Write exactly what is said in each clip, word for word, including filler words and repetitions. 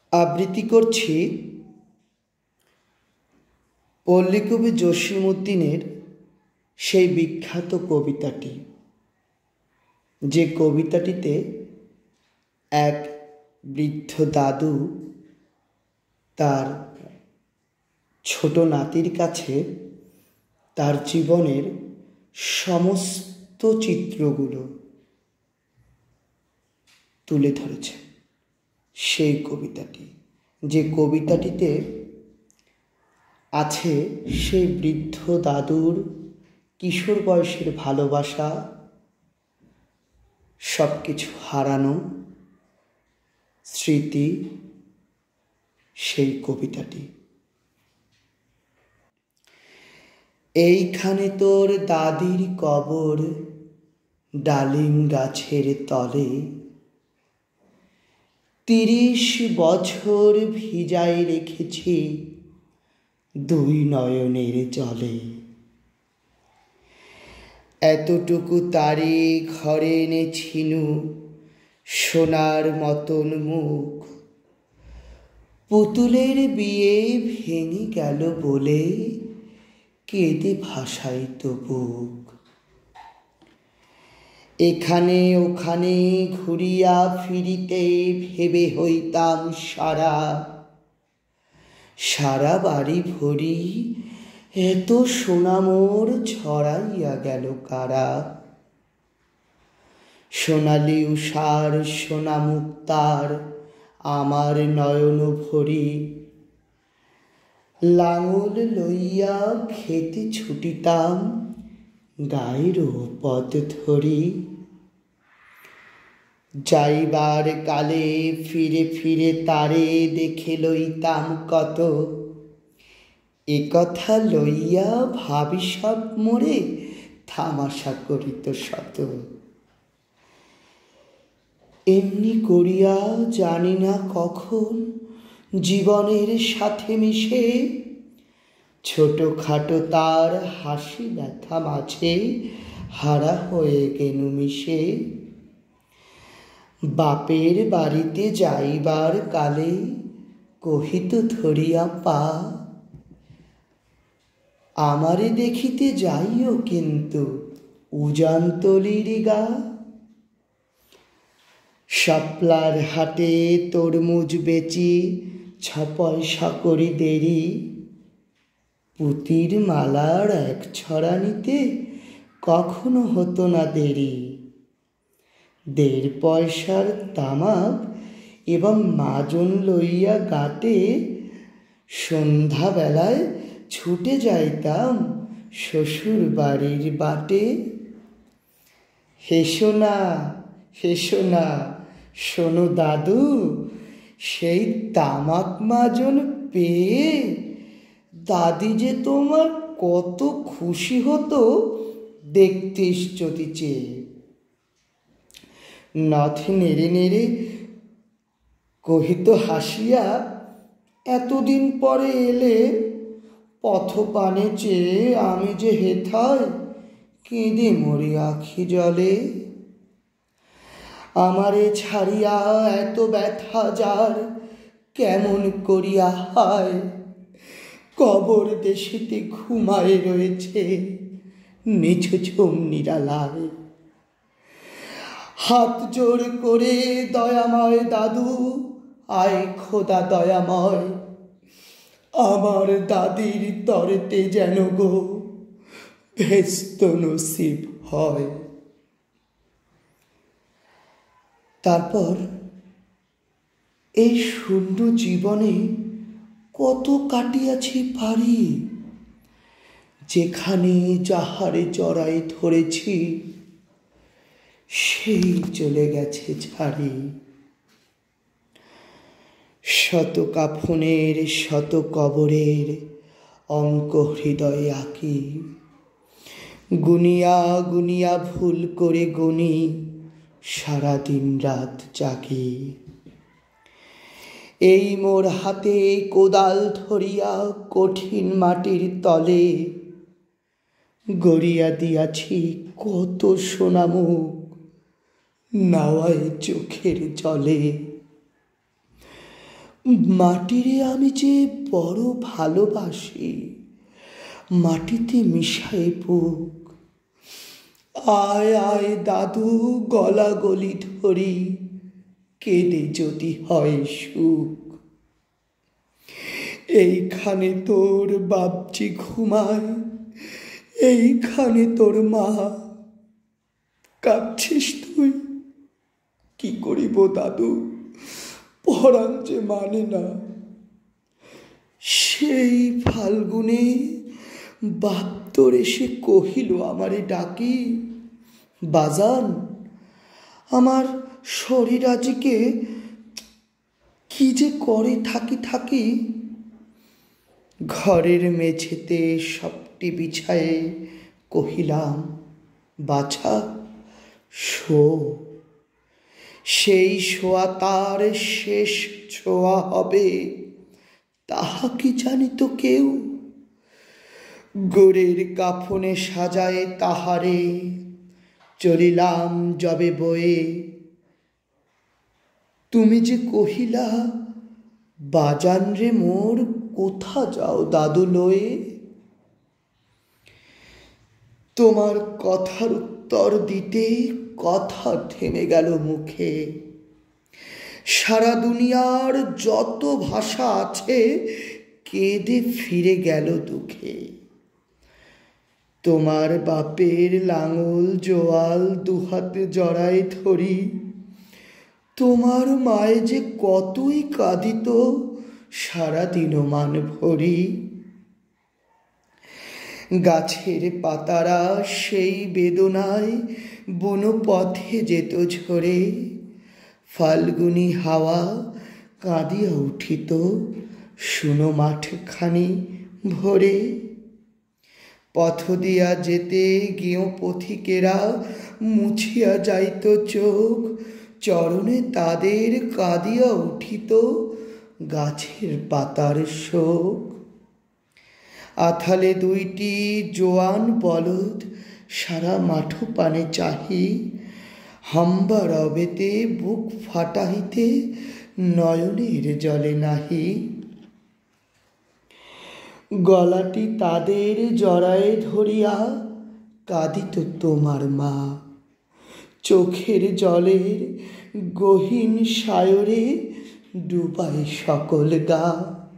আবৃত্তি করছি পল্লীকবি জসীমউদ্দীনের সেই বিখ্যাত কবিতাটি, যে কবিতাটিতে এক বৃদ্ধ দাদু তার ছোট নাতির কাছে তার জীবনের সমস্ত চিত্রগুলো তুলে ধরেছে। সেই কবিতাটি, যে কবিতাটিতে আছে সেই বৃদ্ধ দাদুর কিশোর বয়সের ভালোবাসা, সব কিছু হারানো স্মৃতি, সেই কবিতাটি। এইখানে তোর দাদির কবর, ডালিম গাছের তলে, তিরিশ বছর ভিজাই রেখেছি দুই নয়নের জলে। এতটুকু তারে ঘরে এনেছিনু সোনার মতন মুখ, পুতুলের বিয়ে ভেঙে গেল বলে কেঁদে ভাসাইত বুক। এখানে ওখানে ঘুরিয়া ফিরিতে ভেবে হইতাম সারা, সারা বাড়ি ভরি এত সোনা মোর ছড়াইয়া গেল কারা। সোনালি উষার সোনা মুক্তার আমার নয়ন ভরি, লাঙল লইয়া খেতে ছুটিতাম গায়ের পথ ধরি। যাইবার কালে ফিরে ফিরে তারে দেখে লইতাম কত, এ কথা লইয়া ভাবি সব মোরে তামাশা করিত শত। এমনি করিয়া জানি না কখন জীবনের সাথে মিশে ছোটখাটো তার হাসি ব্যথা মাঝে হারা হয়ে গেনু মিশে। বাপের বাড়িতে যাইবার কালে কহিত ধরিয়া পা, আমারে দেখিতে যাইও কিন্তু উজানতলির গা। শাপলার হাটে তরমুজ বেচি ছ পয়সা করি দেরি, পুতির মালার এক ছড়া নিতে কখনো হতো না দেরি। দেড় পয়সার তামাক এবং মাজন লইয়া গাঁটে সন্ধ্যাবেলায় ছুটে যাইতাম শ্বশুর বাড়ির বাটে। হেসো না হেসো না শোনো দাদু, সেই তামাক মাজন পেয়ে দাদি যে তোমার কত খুশি হতো দেখতিস যদি চেয়ে। নথ নেড়ে নেড়ে কহিত হাসিয়া, এতদিন পরে এলে পথপানে চেয়ে আমি যে হেথায় কেঁদে মরি আখি জলে। আমারে ছাড়িয়া এত ব্যথা যার কেমন করিয়া হায়, কবর দেশেতে ঘুমায় রয়েছে নিঝুম নিরালায়। হাত জোর করে দয়াময় দাদু, আয় খোদা দয়াময়, আমার দাদির তরেতে যেন গো ভেস্ত নসিব হয়। তারপর এই শূন্য জীবনে কত কাটিয়াছি পারি, যেখানে যাহারে জড়াই ধরেছি সেই চলে গেছে ছাড়ি। শত কাফনের শত কবরের অঙ্ক হৃদয়ে আঁকি, গুনিয়া গুনিয়া ভুল করে গুনি সারাদিন রাত জাগি। এই মোর হাতে কোদাল ধরিয়া কঠিন মাটির তলে গড়িয়া দিয়াছি কত সোনামুখ নাওয়ায় চোখের জলে। মাটিরে আমি যে বড় ভালোবাসি, মাটিতে মিশায়ে বুক। আয় আয় দাদু, গলা গলি ধরি, কেঁদে যদি হয় সুখ। এইখানে তোর বাপজি ঘুমায়, এইখানে তোর মা। কাঁদছিস তুই? কি করিব দাদু, পরাণ যে মানে না। সেই ফাল্গুনে বাপ তোর এসে কহিল আমারে ডাকি, বাজান আমার শরীর আজকে কি যে করে থাকি থাকি। ঘরের মেঝেতে সবটি বিছায়ে কহিলাম, বাছা শো। সেই শোয়া তার শেষ ছোঁয়া হবে, তাহা কি জানিত কেউ। গোরের কাফনে সাজায়ে তাহারে চলিলাম যবে বয়ে। তুমি যে কহিলা, বাজান রে মোর, কোথা যাও দাদু লয়ে। তোমার কথার উত্তর দিতে কথা থেমে গেল মুখে। সারা দুনিয়ার যত ভাষা আছে কেঁদে ফিরে গেল দুঃখে। তোমার বাপের লাঙল জোয়াল দুহাতে জড়ায় ধরি, তোমার মায়ে যে কতই কাঁদিত সারাদিন মান ভরি। গাছের পাতারা সেই বেদনায় বুনো পথে যেত ঝরে। ফাল্গুনি হাওয়া কাঁদিয়া উঠিত শুনো মাঠখানি ভরে। পথ দিয়া যেতে গিয়েও পথিকেরা মুছিয়া যাইত চোখ, চরণে তাদের কাঁদিয়া উঠিত গাছের পাতার শোক। আথালে দুইটি জোয়ান বলদ সারা মাঠ পানে চাহি, হাম্বা রবেতে বুক ফাটাইতে নয়নের জলে নাহি। গলাটি তাদের জড়ায়ে ধরিয়া কাঁদিত তোমার মা, চোখের জলের গহীন সায়রে ডুবায় সকল গা।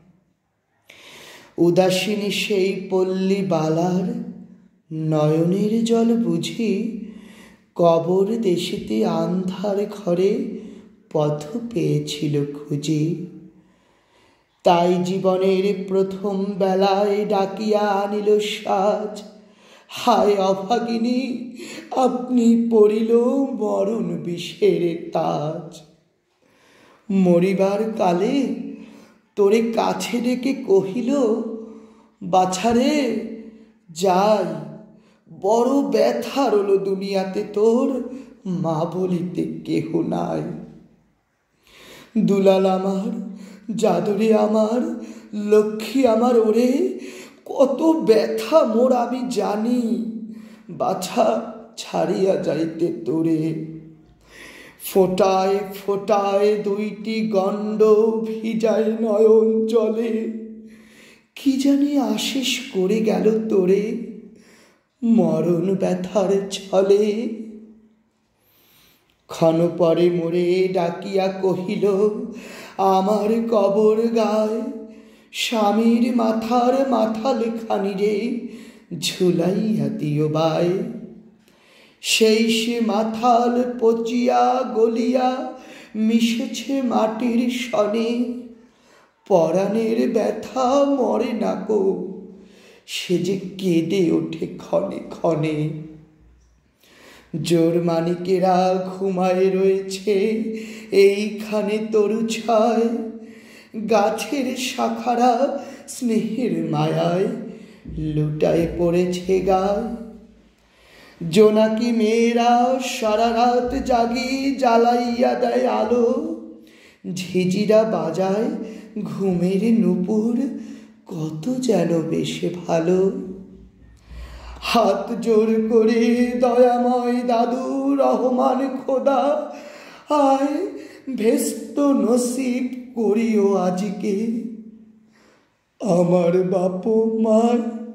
উদাসীনী সেই পল্লী বালার নয়নের জল বুঝি, কবর দেশেতে আন্ধার ঘরে পথ পেয়েছিল খুঁজি। তাই জীবনের প্রথম বেলায় ডাকিয়া আনিল সাজ, হায় অভাগিনী আপনি পড়িল মরণ বিষের তাজ। মরিবার কালে তোরে কাছে ডেকে কহিল, বাছারে যাই, বড় ব্যথা রইল দুনিয়াতে তোর, মা বলিতে কেহ নাই। দুলাল আমার, জাদুরে আমার, লক্ষ্মী আমার, ওরে কত ব্যথা মোর আমি জানি, বাছা ছাড়িয়া যাইতে তোরে। ফোটায় ফোটায় দুইটি গণ্ড ভিজায় নয়ন জলে, কি জানি আশিস করে গেল তোরে মরণ ব্যথার ছলে। ক্ষণ পরে মোরে ডাকিয়া কহিল, আমার কবর গায় স্বামীর মাথার মাথাল খানি রে ঝুলাইয়া দিও বাই। সেই সে মাথাল পচিয়া গলিয়া মিশেছে মাটির সনে, পরাণের ব্যথা মরে না গো, সে যে কেঁদে ওঠে ক্ষণে ক্ষণে। জোর মানিকেরা ঘুমায় রয়েছে এইখানে তরু ছায়, গাছের শাখারা স্নেহের মায়ায় লুটায় পড়েছে গায়। জোনাকি মেয়েরা সারা রাত জাগি জ্বালাইয়া দেয় আলো, ঝিঝিরা বাজায় ঘুমের নূপুর কত যেন বেশে ভালো। হাত জোর করে দয়াময় দাদু রহমান খোদা, আয় ভেস্ত নসিব করিও আজিকে। আমার বাপ মার